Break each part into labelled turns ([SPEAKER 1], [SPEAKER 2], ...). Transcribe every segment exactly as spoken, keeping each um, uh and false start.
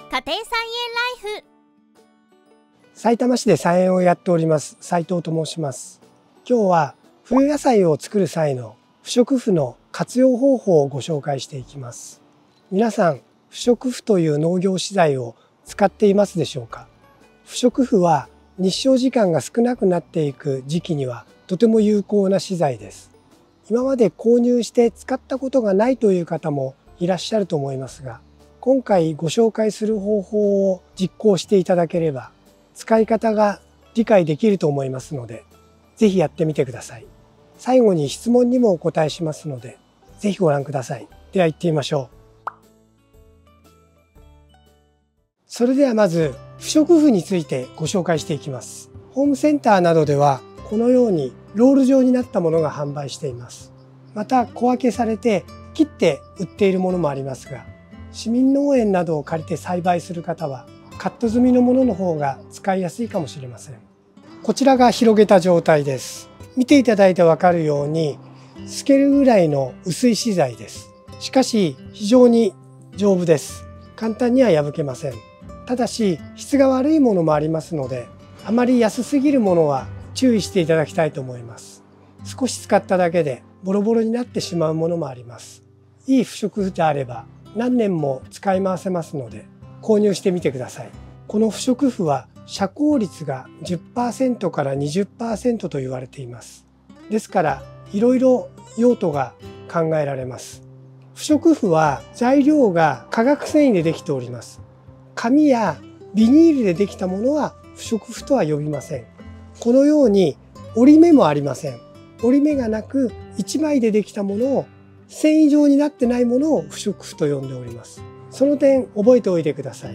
[SPEAKER 1] 家庭菜園ライフ。
[SPEAKER 2] さいたま市で菜園をやっております斉藤と申します。今日は冬野菜を作る際の不織布の活用方法をご紹介していきます。皆さん、不織布という農業資材を使っていますでしょうか？不織布は日照時間が少なくなっていく時期にはとても有効な資材です。今まで購入して使ったことがないという方もいらっしゃると思いますが、今回ご紹介する方法を実行していただければ使い方が理解できると思いますので、ぜひやってみてください。最後に質問にもお答えしますので、ぜひご覧ください。では行ってみましょう。それではまず不織布についてご紹介していきます。ホームセンターなどではこのようにロール状になったものが販売しています。また小分けされて切って売っているものもありますが、市民農園などを借りて栽培する方はカット済みのものの方が使いやすいかもしれません。こちらが広げた状態です。見ていただいてわかるように透けるぐらいの薄い資材です。しかし非常に丈夫です。簡単には破けません。ただし質が悪いものもありますので、あまり安すぎるものは注意していただきたいと思います。少し使っただけでボロボロになってしまうものもあります。いい不織布であれば何年も使い回せますので購入してみてください。この不織布は遮光率が じゅっパーセント から にじゅっパーセント と言われています。ですからいろいろ用途が考えられます。不織布は材料が化学繊維でできております。紙やビニールでできたものは不織布とは呼びません。このように折り目もありません。折り目がなくいちまいでできたものを繊維状になってないものを不織布と呼んでおります。その点覚えておいてください。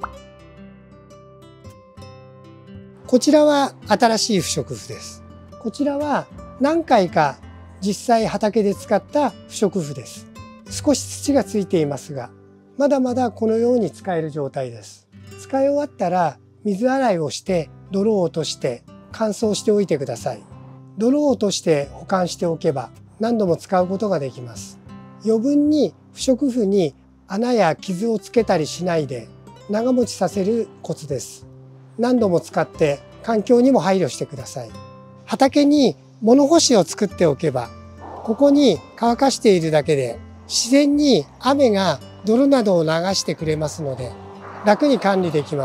[SPEAKER 2] こちらは新しい不織布です。こちらは何回か実際畑で使った不織布です。少し土がついていますが、まだまだこのように使える状態です。使い終わったら水洗いをして泥を落として乾燥しておいてください。泥を落として保管しておけば何度も使うことができます。余分に不織布に穴や傷をつけたりしないで長持ちさせるコツです。何度も使って環境にも配慮してください。畑に物干しを作っておけば、ここに乾かしているだけで自然に雨が泥などを流してくれますので楽に管理できます。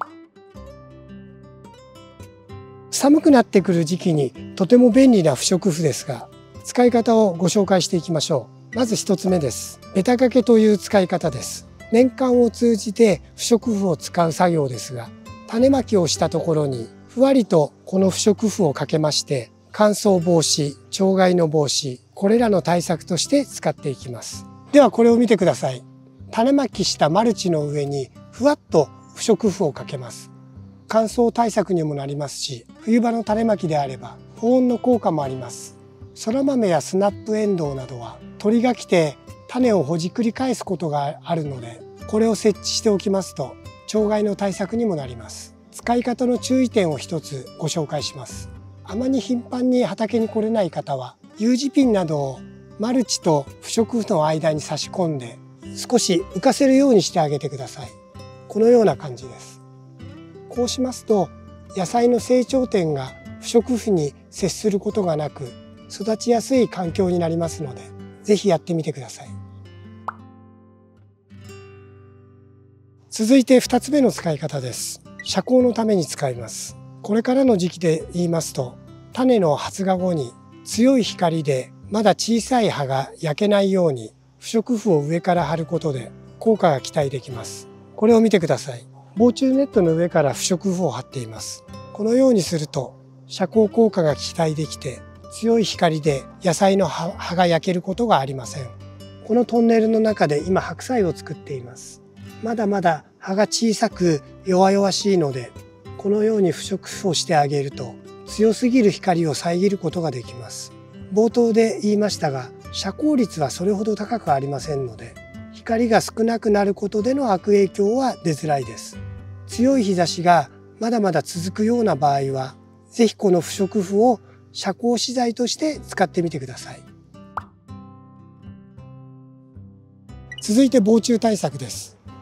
[SPEAKER 2] 寒くなってくる時期にとても便利な不織布ですが、使い方をご紹介していきましょう。まず一つ目です。ベタ掛けという使い方です。年間を通じて不織布を使う作業ですが、種まきをしたところにふわりとこの不織布をかけまして、乾燥防止、鳥害の防止、これらの対策として使っていきます。ではこれを見てください。種まきしたマルチの上にふわっと不織布をかけます。乾燥対策にもなりますし、冬場の種まきであれば保温の効果もあります。そら豆やスナップエンドウなどは鳥が来て種をほじくり返すことがあるので、これを設置しておきますと鳥害の対策にもなります。使い方の注意点を一つご紹介します。あまり頻繁に畑に来れない方は U 字ピンなどをマルチと不織布の間に差し込んで少し浮かせるようにしてあげてください。このような感じです。こうしますと野菜の成長点が不織布に接することがなく育ちやすい環境になりますので、ぜひやってみてください。続いてふたつめの使い方です。遮光のために使います。これからの時期で言いますと、種の発芽後に強い光でまだ小さい葉が焼けないように不織布を上から貼ることで効果が期待できます。これを見てください。防虫ネットの上から不織布を貼っています。このようにすると遮光効果が期待できて、強い光で野菜の葉が焼けることがありません。このトンネルの中で今白菜を作っています。まだまだ葉が小さく弱々しいので、このように不織布をしてあげると強すぎる光を遮ることができます。冒頭で言いましたが、遮光率はそれほど高くありませんので、光が少なくなることでの悪影響は出づらいです。強い日差しがまだまだ続くような場合は、ぜひこの不織布を遮光資材として使ってみてください。続いて防虫対策です。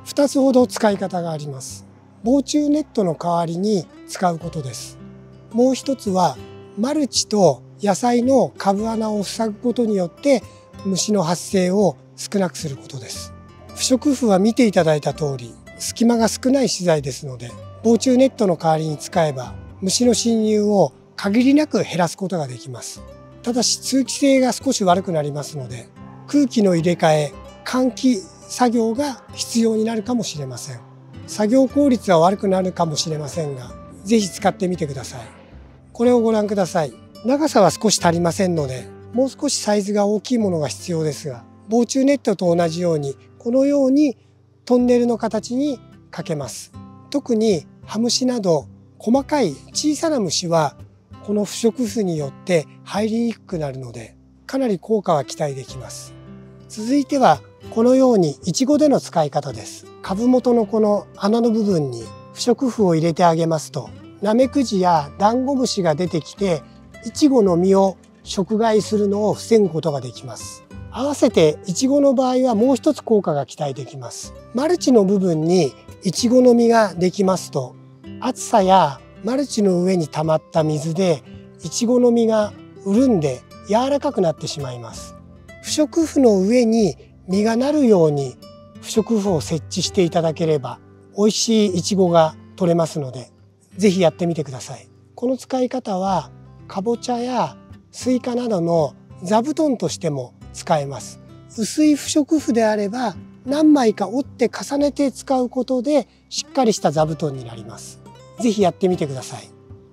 [SPEAKER 2] ふたつほど使い方があります。防虫ネットの代わりに使うことです。もう一つはマルチと野菜の株穴を塞ぐことによって虫の発生を少なくすることです。不織布は見ていただいた通り隙間が少ない資材ですので、防虫ネットの代わりに使えば虫の侵入を限りなく減らすことができます。ただし通気性が少し悪くなりますので、空気の入れ替え、換気作業が必要になるかもしれません。作業効率は悪くなるかもしれませんが、ぜひ使ってみてください。これをご覧ください。長さは少し足りませんので、もう少しサイズが大きいものが必要ですが、防虫ネットと同じようにこのようにトンネルの形にかけます。特にハムシなど細かい小さな虫はこの不織布によって入りにくくなるので、かなり効果は期待できます。続いてはこのようにイチゴでの使い方です。株元のこの穴の部分に不織布を入れてあげますと、ナメクジやダンゴムシが出てきてイチゴの実を食害するのを防ぐことができます。合わせてイチゴの場合はもう一つ効果が期待できます。マルチの部分にイチゴの実ができますと、暑さやマルチの上に溜まった水でイチゴの実が潤んで柔らかくなってしまいます。不織布の上に実がなるように不織布を設置していただければ美味しいイチゴが取れますので、ぜひやってみてください。この使い方はかぼちゃやスイカなどの座布団としても使えます。薄い不織布であれば何枚か折って重ねて使うことでしっかりした座布団になります。ぜひやってみてください。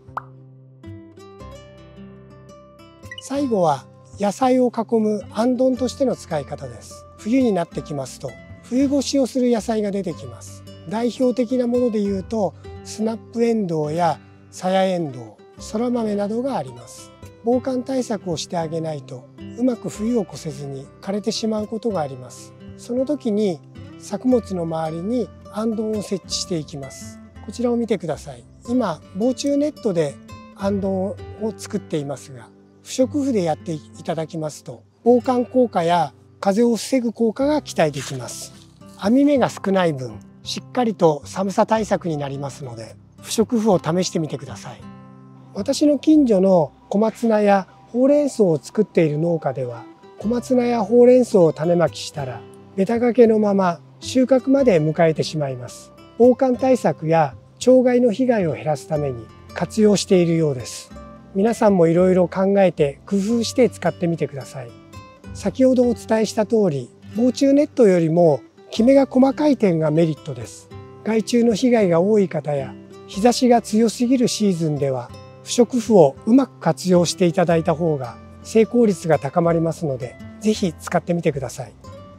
[SPEAKER 2] 最後は野菜を囲むあんどんとしての使い方です。冬になってきますと冬越しをする野菜が出てきます。代表的なものでいうとスナップエンドウやさやえんどう、そら豆などがあります。防寒対策をしてあげないとうまく冬を越せずに枯れてしまうことがあります。その時に作物の周りにあんどんを設置していきます。こちらを見てください。今防虫ネットであんどんを作っていますが、不織布でやっていただきますと防寒効果や風を防ぐ効果が期待できます。網目が少ない分しっかりと寒さ対策になりますので、不織布を試してみてください。私の近所の小松菜やほうれん草を作っている農家では、小松菜やほうれん草を種まきしたらベタ掛けのまま収穫まで迎えてしまいます。防寒対策や鳥害の被害を減らすために活用しているようです。皆さんもいろいろ考えて工夫して使ってみてください。先ほどお伝えした通り、防虫ネットよりもきめが細かい点がメリットです。害虫の被害が多い方や日差しが強すぎるシーズンでは不織布をうまく活用していただいた方が成功率が高まりますので、ぜひ使ってみてください。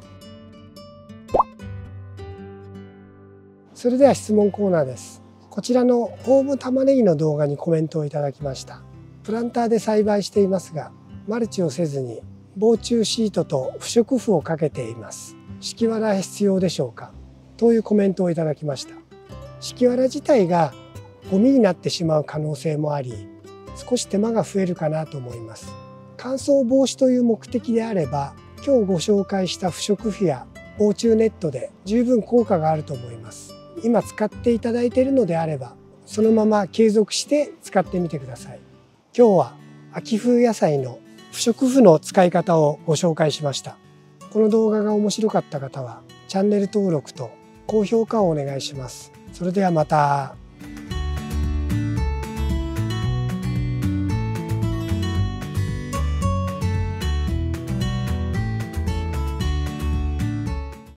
[SPEAKER 2] それでは質問コーナーです。こちらのホーム玉ねぎの動画にコメントをいただきました。プランターで栽培していますが、マルチをせずに防虫シートと不織布をかけています。敷き藁必要でしょうか？というコメントをいただきました。敷き藁自体がゴミになってしまう可能性もあり、少し手間が増えるかなと思います。乾燥防止という目的であれば、今日ご紹介した不織布や防虫ネットで十分効果があると思います。今使っていただいているのであれば、そのまま継続して使ってみてください。今日は秋冬野菜の不織布の使い方をご紹介しました。この動画が面白かった方はチャンネル登録と高評価をお願いします。それではまた。